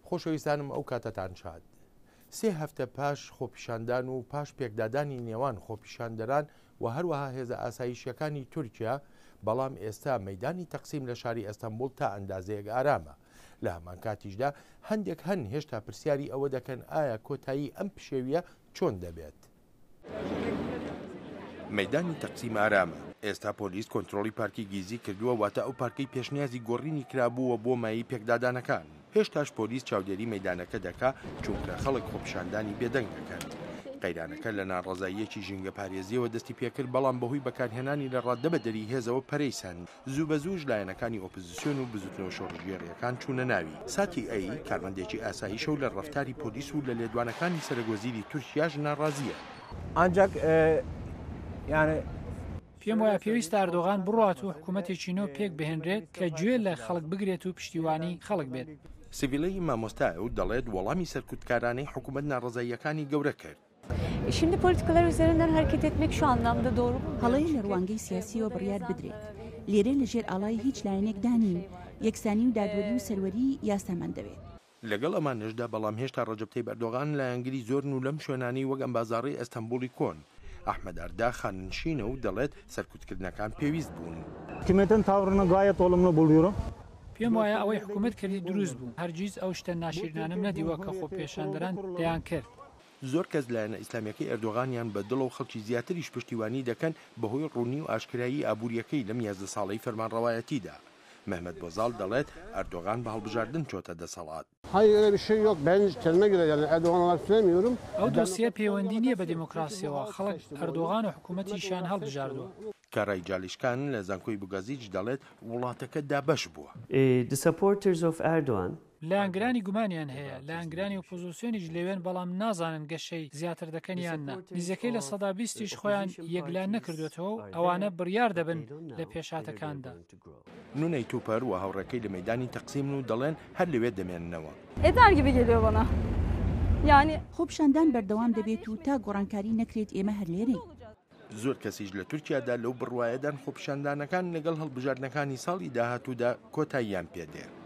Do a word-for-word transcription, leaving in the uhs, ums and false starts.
خۆشەویستانم ئەو کاتتان شاد. سێ هەفتە پاش خۆپیشاندان و پاش پێکدادانی نێوان خۆپیشاندەران و هەروەها هێزە ئاسایشیەکانی تورکیا، بەڵام ئێستا مەیدانی تەقسیم لە شاری ئەستەمبول تا ئەندازەیەک ئارامە. لە هەمان کاتیشدا هەندێک هەن هێشتا پرسیاری ئەوە دەکەن ئایا کۆتایی ئەم پشێویە چۆن دەبێت. مەیدانی تەقسیم ئارامە. ئێستا پۆلیس کۆنتترۆلی پارکی گیزی کردووە، واتە ئەو پارکەی پێشنیازی گۆڕینی کرابووە بۆ مایی پێکدادانەکان. هێشتاش پۆلیس چاودێری مەیدانەکە دەکا چونکە خەڵک خۆپیشاندانی بێدەنگ دەکەن. قەیرانەکە لە ناڕەزاییەکی ژینگە پارێزیەوە دەستی پێکرد، بەڵام بەهۆی بەکارهێنانی لە ڕاددەبەدەری هێزەوە پەرەیسەن. زوو بە زووش لایەنەکانی ئۆپۆزیسیۆن و بزوتنەوە شۆڕژێڕیەکان چوونە ناوی. ساتی ئەی کارمەندێکی ئاساییشە و لە ڕەفتاری پۆلیس و لە لێدوانەکانی سەرۆگۆزیری تورکیاش ناڕازیە. ئەنجەک یانە پێم وایە پێویستە ئەردۆغان بڕات و حکوومەتێکی نۆ پێک بهێنرێت کە گوێ لە خەڵک بگرێت و پشتیوانی خەڵک بێت. سیڤیلەی مامۆستایە و دەڵێت وەڵامی سەرکوتکارانەی حکوومەت ناڕزاییەکانی گەورە کرد. Şimdi politikalar üzerinden hareket etmek şu anlamda doğru mu? هەڵەیە لە ڕوانگەی سیاسیەوە بڕیار بدرێت. لێرە لەژێر ئاڵای هیچ لایەنێک دانین، یەکسانی و دادوەری و سەروەری یاسامان دەوێت. لەگەڵ ئەمانەشدا بەڵام هێشتا ڕەجەب تەیب ئەردۆغان لایەنگری زۆرن و لەم شوێنانی وەک ئەمبازاڕی ئەستەمبولی کۆن. ئەحمەد ئەردا خاننشینە و دەڵێت سەرکوتکردنەکان پێویست بوون. Hükümetin tavrını gayet olumlu buluyorum. پێم وایە ئەوەی حکوومەت کردی دروست بوو. هەرگیز ئەو شتە ناشرینانم نەدیوە کە خۆپیشاندەران دەیان کرد. زۆر کەس لایەنە ئیسلامیەکەی ئەردۆغانیان بە دڵ و خەڵکی زیاتریش پشتیوانی دەکەن بەهۆی ڕوونی و ئاشکرایی ئابوووریەکەی لەم یازدە ساڵەی فەرمانڕەوایەتیدا. مەحمەد بۆزاڵ دەڵێت ئەردۆغان بە هەڵبژاردن چۆتە دەسەڵات. Hayır öyle bir şey yok. Ben kendime göre yani Erdoğan olarak söylemiyorum. ئەو دۆسیە پەیوەندی نییە بە دیموکراسیەوە. خەڵک ئەردۆغان و حکوومەتیشان هەڵبژاردووە. کارای جالیشکان لە زانکۆی بوگازیج دەڵێت وڵاتەکە دابەش بووە. The supporters of Erdogan لایەنگرانی گومانیان هەیە، لایەنگرانی ئۆپۆزیسیۆنیش لەوێن، بەڵام نازانن گەشەی زیاتر دەکەن یان نا. نزیەکەی لە سەدا بیستیش خۆیان یەکلایەن نەکردوێتەوە و ئەوانە بڕیار دەبن لە پێشاتەکاندا. نونەی تووپەر و هاوڕێکەی لە مەیدانی تەقسیم و دەڵێن هەر لەوێ دەمێننەوە. Eder gibi geliyor bana. Yani خۆپیشاندان بەردەوام دەبێت و تا گۆڕانکاری نەکرێت ئێمە هەر لێرەین. زۆر کەسیش لە تورکیادا لەو بڕوایەدان خۆپیشاندانەکان لەگەڵ هەڵبژاردنەکانی ساڵی داهاتوودا کۆتاییان پێدێ.